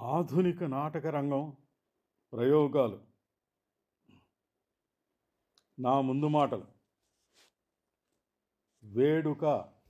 ఆధునిక నాటక రంగం ప్రయోగాలు. నా ముందు మాటలు. వేడుక.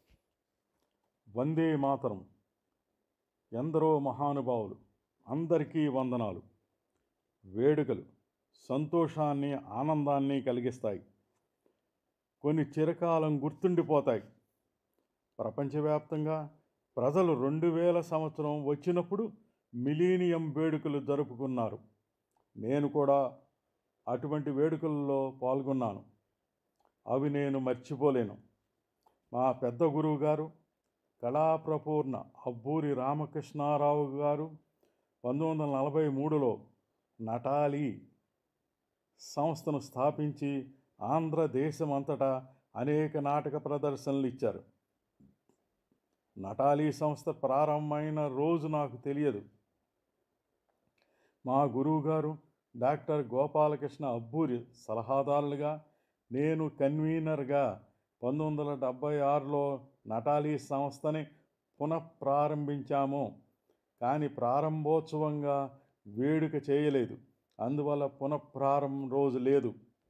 వందే మాతరం. ఎందరో మహానుభావులు. అందరికీ వందనాలు. వేడుకలు సంతోషాన్ని, ఆనందాన్ని కలిగిస్తాయి. కొన్ని చిరకాలం గుర్తుండిపోతాయి. ప్రపంచవ్యాప్తంగా ప్రజలు 2000 సంవత్సరం వచ్చినప్పుడు మిలీనియం వేడుకలు జరుపుకున్నారు. నేను కూడా అటువంటి వేడుకల్లో పాల్గొన్నాను. అవి నేను మర్చిపోలేను. మా పెద్ద గురువు గారు కళాప్రపూర్ణ అబ్బూరి రామకృష్ణారావు గారు 1943లో నటాలి సంస్థను స్థాపించి ఆంధ్రదేశమంతటా అనేక నాటక ప్రదర్శనలు ఇచ్చారు. నటాలి సంస్థ ప్రారంభమైన రోజు నాకు తెలియదు. మా గురువుగారు డాక్టర్ గోపాలకృష్ణ అబ్బూరి సలహాదారులుగా, నేను కన్వీనర్గా 1976లో నటాలి సంస్థని పునఃప్రారంభించాము. కానీ ప్రారంభోత్సవంగా వేడుక చేయలేదు. అందువల్ల పునఃప్రారంభం రోజు లేదు.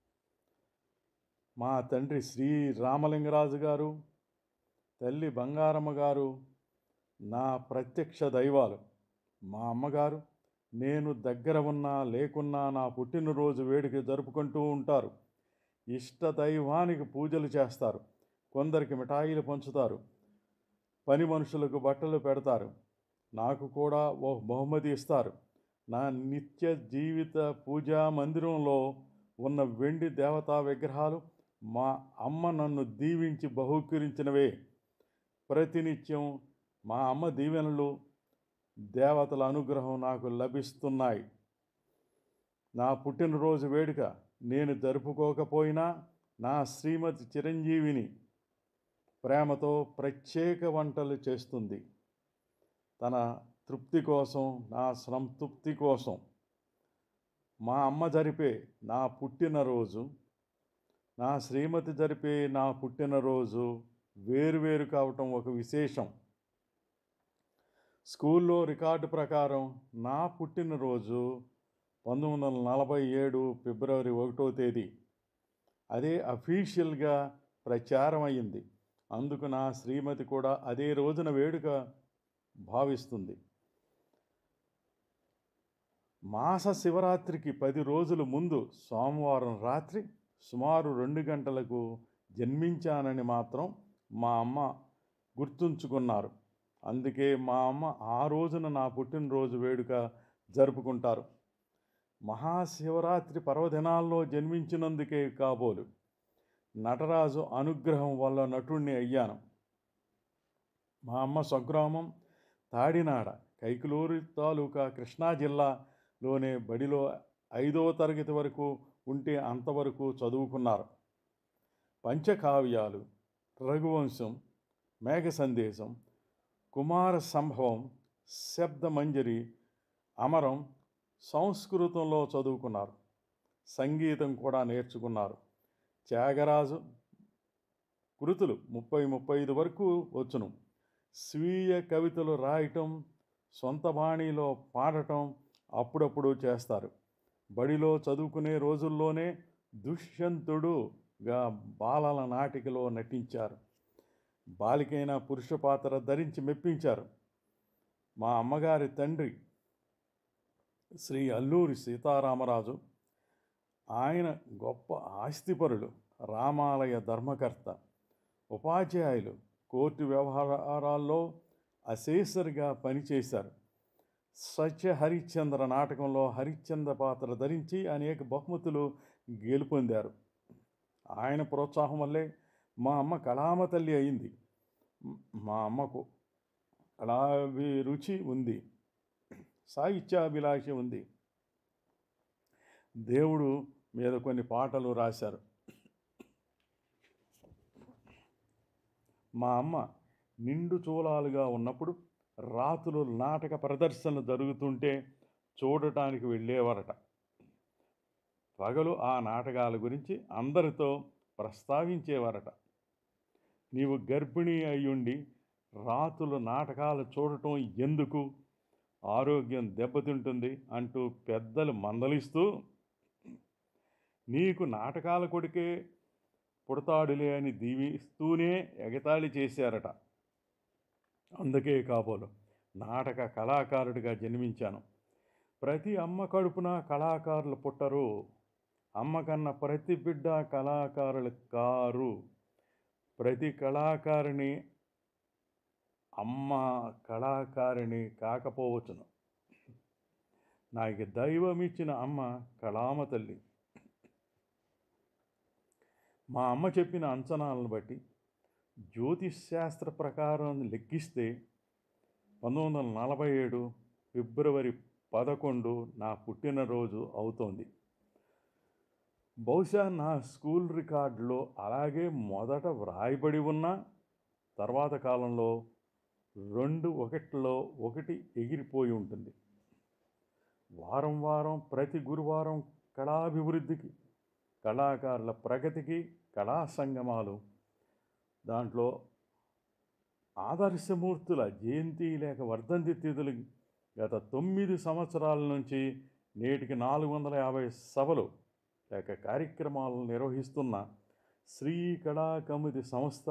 మా తండ్రి శ్రీ రామలింగరాజు గారు, తల్లి బంగారమ్మ గారు నా ప్రత్యక్ష దైవాలు. మా అమ్మగారు నేను దగ్గర ఉన్నా లేకున్నా నా పుట్టినరోజు వేడుక జరుపుకుంటూ ఉంటారు. ఇష్ట దైవానికి పూజలు చేస్తారు. కొందరికి మిఠాయిలు పంచుతారు. పని మనుషులకు బట్టలు పెడతారు. నాకు కూడా ఓ బహుమతి ఇస్తారు. నా నిత్య జీవిత పూజా మందిరంలో ఉన్న వెండి దేవతా విగ్రహాలు మా అమ్మ నన్ను దీవించి బహూకరించినవే. ప్రతినిత్యం మా అమ్మ దీవెనలు, దేవతల అనుగ్రహం నాకు లభిస్తున్నాయి. నా పుట్టినరోజు వేడుక నేను జరుపుకోకపోయినా నా శ్రీమతి చిరంజీవిని ప్రేమతో ప్రత్యేక వంటలు చేస్తుంది. తన తృప్తి కోసం, నా సంతృప్తి కోసం. మా అమ్మ జరిపే నా పుట్టినరోజు, నా శ్రీమతి జరిపే నా పుట్టినరోజు వేరువేరు కావటం ఒక విశేషం. స్కూల్లో రికార్డు ప్రకారం నా పుట్టినరోజు 1947 ఫిబ్రవరి 1వ తేదీ. అదే అఫీషియల్గా ప్రచారం అయ్యింది. అందుకు నా శ్రీమతి కూడా అదే రోజున వేడుక భావిస్తుంది. మాస శివరాత్రికి 10 రోజుల ముందు సోమవారం రాత్రి సుమారు 2 గంటలకు జన్మించానని మాత్రం మా అమ్మ గుర్తుంచుకున్నారు. అందుకే మా అమ్మ ఆ రోజున నా పుట్టినరోజు వేడుక జరుపుకుంటారు. మహాశివరాత్రి పర్వదినాల్లో జన్మించినందుకే కాబోలు నటరాజు అనుగ్రహం వల్ల నటుణ్ణి అయ్యాను. మా అమ్మ స్వగ్రామం తాడినాడ, కైకలూరు తాలూకా, కృష్ణా జిల్లాలోనే. బడిలో 5వ తరగతి వరకు ఉంటే అంతవరకు చదువుకున్నారు. పంచకావ్యాలు, రఘువంశం, మేఘ సందేశం, కుమార సంభవం, శబ్దమంజరి, అమరం సంస్కృతంలో చదువుకున్నారు. సంగీతం కూడా నేర్చుకున్నారు. త్యాగరాజు కృతులు 30-35 వరకు వచ్చును. స్వీయ కవితలు రాయటం, సొంత బాణీలో పాడటం అప్పుడప్పుడు చేస్తారు. బడిలో చదువుకునే రోజుల్లోనే దుష్యంతుడుగా బాలల నాటికలో నటించారు. బాలికైన పురుష పాత్ర ధరించి మెప్పించారు. మా అమ్మగారి తండ్రి శ్రీ అల్లూరి సీతారామరాజు. ఆయన గొప్ప ఆస్తిపరులు, రామాలయ ధర్మకర్త, ఉపాధ్యాయులు, కోర్టు వ్యవహారాల్లో అసెసర్గా పనిచేశారు. సత్య హరిశ్చంద్ర నాటకంలో హరిశ్చంద్ర పాత్ర ధరించి అనేక బహుమతులు గెలుపొందారు. ఆయన ప్రోత్సాహం వల్లే మా అమ్మ కళామ తల్లి అయింది. మా అమ్మకు కళాభిరుచి ఉంది, సాహిత్యాభిలాష ఉంది. దేవుడు మీద కొన్ని పాటలు రాశారు. మా అమ్మ నిండు చూలాలుగా ఉన్నప్పుడు రాత్రులు నాటక ప్రదర్శనలు జరుగుతుంటే చూడటానికి వెళ్ళేవారట. పగలు ఆ నాటకాల గురించి అందరితో ప్రస్తావించేవారట. నీవు గర్భిణీ అయ్యుండి రాత్రులు నాటకాలు చూడటం ఎందుకు? ఆరోగ్యం దెబ్బతింటుంది అంటూ పెద్దలు మందలిస్తూ, నీకు నాటకాల కొడుకే పుడతాడులే అని దీవిస్తూనే ఎగతాళి చేశారట. అందుకే కాబోలు నాటక కళాకారుడిగా జన్మించాను. ప్రతి అమ్మ కడుపున కళాకారులు పుట్టరు. అమ్మ కన్న ప్రతి బిడ్డ కళాకారులు కారు. ప్రతి కళాకారిణి అమ్మ కళాకారిణి కాకపోవచ్చును. నాకు దైవం ఇచ్చిన అమ్మ కళామ తల్లి. మా అమ్మ చెప్పిన అంచనాలను బట్టి జ్యోతిష్ శాస్త్ర ప్రకారం లెక్కిస్తే 1947 ఫిబ్రవరి 11 నా పుట్టినరోజు అవుతోంది. బహుశా నా స్కూల్ రికార్డులో అలాగే మొదట వ్రాయబడి ఉన్న తర్వాత కాలంలో 2-1లో 1 ఎగిరిపోయి ఉంటుంది. వారం వారం ప్రతి గురువారం కళాభివృద్ధికి, కళాకారుల ప్రగతికి కళా సంగమాలు, దాంట్లో ఆదర్శమూర్తుల జయంతి లేక వర్ధంతి తిథులు గత 9 సంవత్సరాల నుంచి నేటికి 450 సభలు లేక కార్యక్రమాలను నిర్వహిస్తున్న శ్రీ కళాకమితి సంస్థ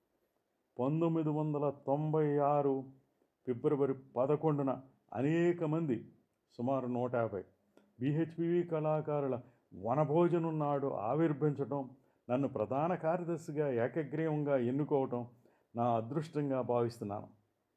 1996 ఫిబ్రవరి 11న అనేక మంది సుమారు 150 బిహెచ్పివి కళాకారుల వనభోజనం నాడు ఆవిర్భించడం, నన్ను ప్రధాన కార్యదర్శిగా ఏకగ్రీవంగా ఎన్నుకోవటం నా అదృష్టంగా భావిస్తున్నాను.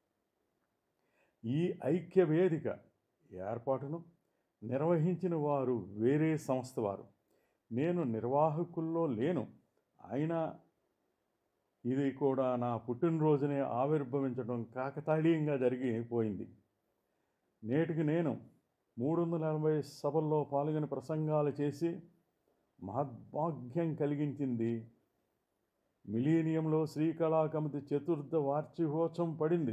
ఈ ఐక్య వేదిక ఏర్పాటును నిర్వహించిన వారు వేరే సంస్థ వారు. నేను నిర్వాహకుల్లో లేను. అయినా ఇది కూడా నా పుట్టినరోజునే ఆవిర్భవించడం కాకతాళీయంగా జరిగిపోయింది. నేటికి నేను 380 సభల్లో పాల్గొని ప్రసంగాలు చేసి మహద్భాగ్యం కలిగించింది. మిలీనియంలో శ్రీకళాకమితి చతుర్థ వార్షికోత్సవం పడింది.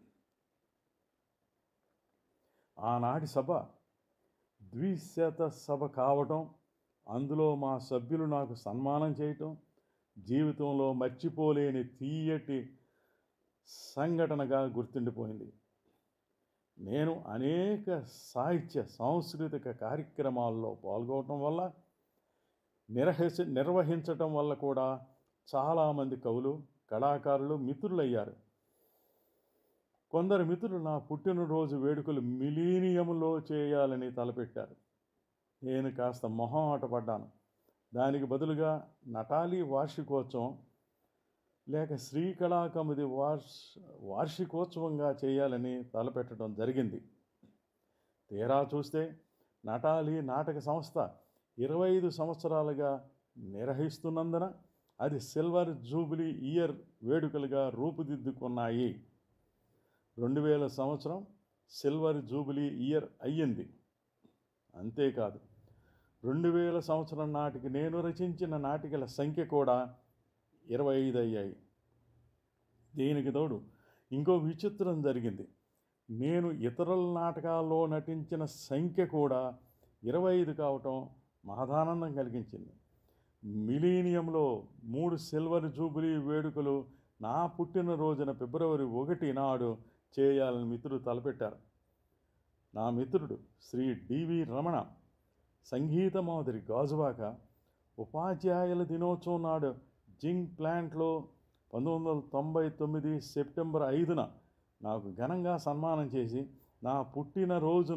ఆనాటి సభ ద్విశత సభ కావటం, అందులో మా సభ్యులు నాకు సన్మానం చేయటం జీవితంలో మర్చిపోలేని తీయటి సంఘటనగా గుర్తుండిపోయింది. నేను అనేక సాహిత్య సాంస్కృతిక కార్యక్రమాల్లో పాల్గొనడం వల్ల, నిర్వహించటం వల్ల కూడా చాలామంది కవులు, కళాకారులు మిత్రులయ్యారు. కొందరు మిత్రులు నా పుట్టినరోజు వేడుకలు మిలీనియంలో చేయాలని తలపెట్టారు. నేను కాస్త మొహమాట పడ్డాను. దానికి బదులుగా నటాలి వార్షికోత్సవం లేక శ్రీకళాకమితి వార్షికోత్సవంగా చేయాలని తలపెట్టడం జరిగింది. తీరా చూస్తే నటాలి నాటక సంస్థ 25 సంవత్సరాలుగా నిర్వహిస్తున్నందున అది సిల్వర్ జూబిలీ ఇయర్ వేడుకలుగా రూపుదిద్దుకున్నాయి. 2000 సంవత్సరం సిల్వర్ జూబిలీ ఇయర్ అయ్యింది. అంతేకాదు, 2000 సంవత్సరం నాటికి నేను రచించిన నాటికల సంఖ్య కూడా 25 అయ్యాయి. దీనికి తోడు ఇంకో విచిత్రం జరిగింది. నేను ఇతరుల నాటకాల్లో నటించిన సంఖ్య కూడా 25 కావటం మహదానందం కలిగించింది. మిలీనియంలో 3 సిల్వర్ జూబిలీ వేడుకలు నా పుట్టినరోజున ఫిబ్రవరి 1 నాడు చేయాలని మిత్రుడు తలపెట్టారు. నా మిత్రుడు శ్రీ డివి రమణ సంగీత మాదిరి గాజువాక ఉపాధ్యాయుల దినోత్సవం నాడు జింక్ ప్లాంట్లో 1999 సెప్టెంబర్ 5న నాకు ఘనంగా సన్మానం చేసి నా పుట్టినరోజున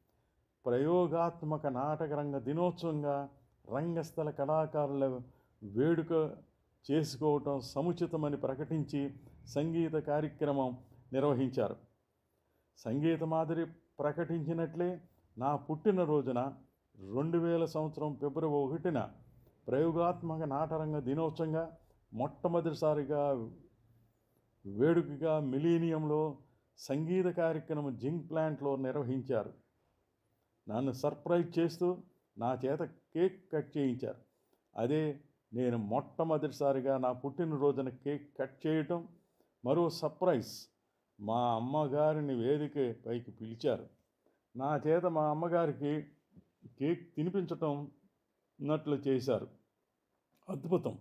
ప్రయోగాత్మక నాటకరంగ దినోత్సవంగా రంగస్థల కళాకారుల వేడుక చేసుకోవటం సముచితమని ప్రకటించి సంగీత కార్యక్రమం నిర్వహించారు. సంగీత మాదిరి ప్రకటించినట్లే నా పుట్టినరోజున 2000 సంవత్సరం ఫిబ్రవరి 1న ప్రయోగాత్మక నాటరంగ దినోత్సవంగా మొట్టమొదటిసారిగా వేడుకగా మిలీనియంలో సంగీత కార్యక్రమం జింక్ ప్లాంట్లో నిర్వహించారు. నన్ను సర్ప్రైజ్ చేస్తూ నా చేత కేక్ కట్ చేయించారు. అదే నేను మొట్టమొదటిసారిగా నా పుట్టినరోజున కేక్ కట్ చేయటం. మరో సర్ప్రైజ్, మా అమ్మగారిని వేదిక పైకి పిలిచారు. నా చేత మా అమ్మగారికి కేక్ తినిపించటం నట్లు చేశారు. అద్భుతం,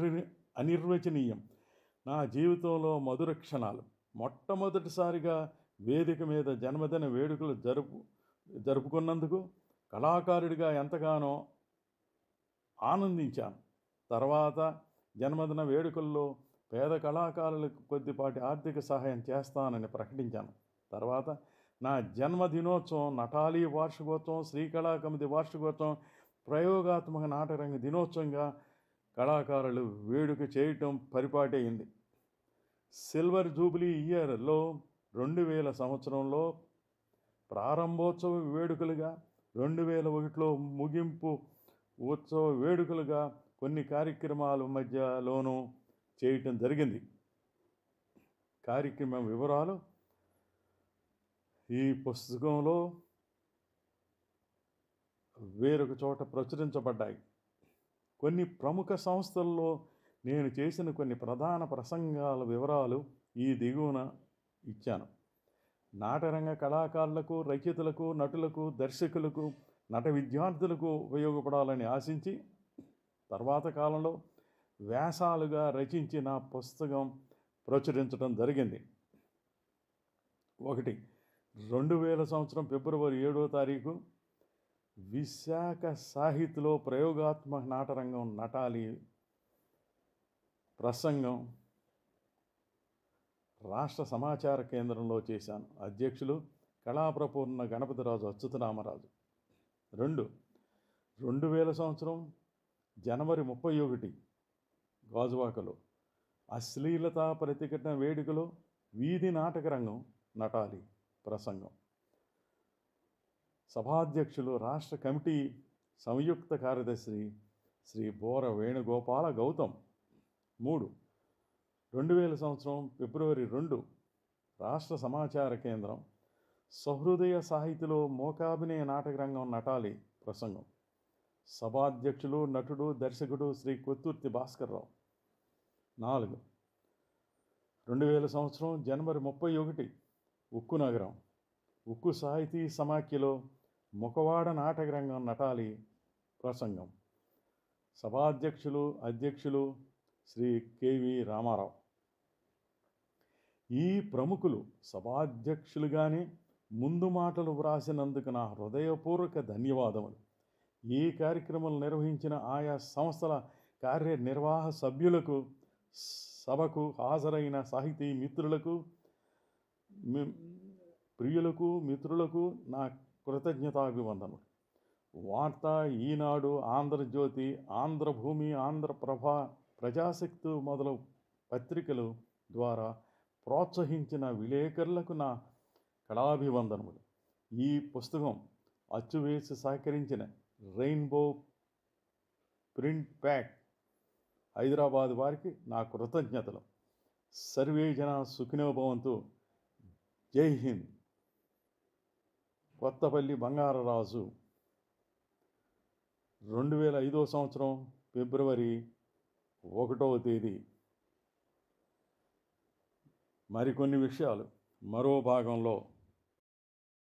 అనిర్వచనీయం. నా జీవితంలో మధుర క్షణాలు. మొట్టమొదటిసారిగా వేదిక మీద జన్మదిన వేడుకలు జరుపుకున్నందుకు కళాకారుడిగా ఎంతగానో ఆనందించాను. తర్వాత జన్మదిన వేడుకల్లో పేద కళాకారులకు కొద్దిపాటి ఆర్థిక సహాయం చేస్తానని ప్రకటించాను. తర్వాత నా జన్మదినోత్సవం, నటాలీ వార్షికోత్సవం, శ్రీకళా కమిటీ వార్షికోత్సవం, ప్రయోగాత్మక నాటకరంగ దినోత్సవంగా కళాకారులు వేడుక చేయటం పరిపాటి అయింది. సిల్వర్ జూబ్లీ ఇయర్లో 2000 సంవత్సరంలో ప్రారంభోత్సవ వేడుకలుగా, 2001లో ముగింపు ఉత్సవ వేడుకలుగా కొన్ని కార్యక్రమాల మధ్యలోనూ చేయటం జరిగింది. కార్యక్రమం వివరాలు ఈ పుస్తకంలో వేరొక చోట ప్రచురించబడ్డాయి. కొన్ని ప్రముఖ సంస్థల్లో నేను చేసిన కొన్ని ప్రధాన ప్రసంగాల వివరాలు ఈ దిగువన ఇచ్చాను. నాటరంగ కళాకారులకు, రచయితలకు, నటులకు, దర్శకులకు, నట విద్యార్థులకు ఉపయోగపడాలని ఆశించి తర్వాత కాలంలో వ్యాసాలుగా రచించిన పుస్తకం ప్రచురించడం జరిగింది. 1. 2000 సంవత్సరం ఫిబ్రవరి 7వ తారీఖు విశాఖ సాహిత్యలో ప్రయోగాత్మక నాటరంగం నటాలి ప్రసంగం రాష్ట్ర సమాచార కేంద్రంలో చేశాను. అధ్యక్షులు కళాప్రపూర్ణ గణపతిరాజు అచ్యుతరామరాజు. 2. 2000 సంవత్సరం జనవరి 31 గాజువాకలో అశ్లీలత ప్రతిఘటన వేడుకలో వీధి నాటక రంగం నటాలి ప్రసంగం. సభాధ్యక్షులు రాష్ట్ర కమిటీ సంయుక్త కార్యదర్శి శ్రీ బోర వేణుగోపాల గౌతమ్. 3. 2000 సంవత్సరం ఫిబ్రవరి 2 రాష్ట్ర సమాచార కేంద్రం సహృదయ సాహిత్యలో మూకాభినయ నాటక రంగం నటాలి ప్రసంగం. సభాధ్యక్షులు నటుడు దర్శకుడు శ్రీ కొత్తుర్తి భాస్కర్రావు. 4. 2000 సంవత్సరం జనవరి 31 ఉక్కు నగరం ఉక్కు సాహితీ సమాఖ్యలో ముఖవాడ నాటక రంగం నటాలి ప్రసంగం. అధ్యక్షులు శ్రీ కెవి రామారావు. ఈ ప్రముఖులు సభాధ్యక్షులుగానే ముందు మాటలు వ్రాసినందుకు నా హృదయపూర్వక ధన్యవాదములు. ఈ కార్యక్రమం నిర్వహించిన ఆయా సంస్థల కార్యనిర్వాహ సభ్యులకు, సభకు హాజరైన సాహితీ ప్రియులకు, మిత్రులకు నా కృతజ్ఞతాభివందనలు. వార్త, ఈనాడు, ఆంధ్రజ్యోతి, ఆంధ్రభూమి, ఆంధ్రప్రభ, ప్రజాశక్తి మొదలు పత్రికలు ద్వారా ప్రోత్సహించిన విలేకరులకు నా కళాభివందనములు. ఈ పుస్తకం అచ్చువేసి సహకరించిన రెయిన్బో ప్రింట్ ప్యాక్ హైదరాబాద్ వారికి నా కృతజ్ఞతలు. సర్వే జన సుఖినో భవంతు. జై హింద్. కొత్తపల్లి బంగారరాజు. 2005 సంవత్సరం ఫిబ్రవరి 1వ తేదీ. మరికొన్ని విషయాలు మరో భాగంలో